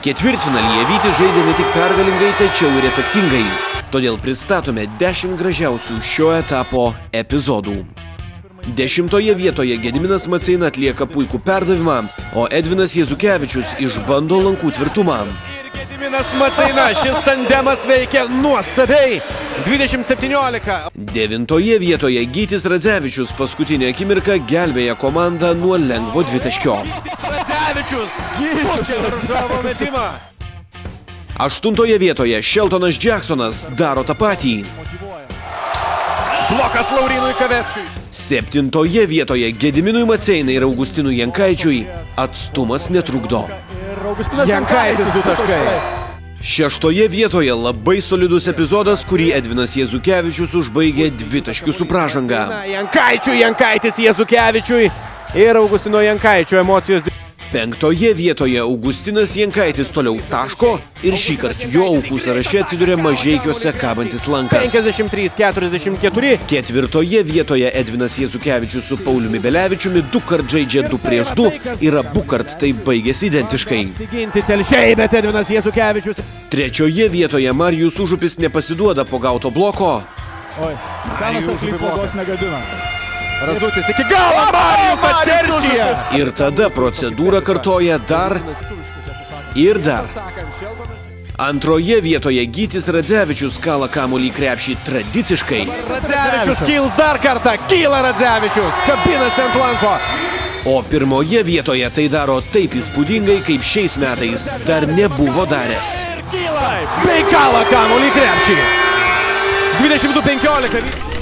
Ketvirtfinalyje Vytis žaidė ne tik pergalingai, tačiau ir efektingai. Todėl pristatome 10 gražiausių šio etapo epizodų. 10 vietoje Gediminas Maceina atlieka puikų perdavimą, o Edvinas Jezukevičius išbando lankų tvirtumą. Gediminas Maceina, šis tandemas veikia nuostabiai. 20-17. 9 vietoje Gytis Radzevičius paskutinę akimirką gelbėja komandą nuo lengvo dvitaškio. Radzevičius pučiavo metimą. 8 vietoje Sheltonas Jacksonas daro tą patį. Blokas Laurynui Kaveckui. 7 vietoje Gediminui Maceinai ir Augustinui Jankaičiui atstumas netrukdo. Jankaitis 2 taškai. 6 vietoje labai solidus epizodas, kurį Edvinas Jezukevičius užbaigė dvitaškių su pražanga. Jankaitis Jezukevičiui ir Augustino Jankaičio emocijos. 5 vietoje Augustinas Jankaitis toliau taško ir šįkart jo aukų sąraše atsiduria Mažeikiuose kabantis lankas. 53-44. 4 vietoje Edvinas Jezukevičius su Pauliumi Belevičiumi 2 kart žaidžia 2 prieš 2 ir abu kart tai baigėsi identiškai. Siginti telšiai, bet Edvinas Jezukevičius. 3 vietoje Marijus Užupis nepasiduoda po gauto bloko. Senas arklys vagos negadina. Razutis iki galo, Marijus atteršyje. Ir tada procedūrą kartoja dar ir dar. 2 vietoje Gytis Radzevičius kala kamuolį į krepšį tradiciškai. Radzevičius kils dar kartą, kyla Radzevičius, kabinasi ant lanko. O 1 vietoje tai daro taip įspūdingai, kaip šiais metais dar nebuvo daręs. Kyla, bei kala kamuolį į krepšį. 22-15.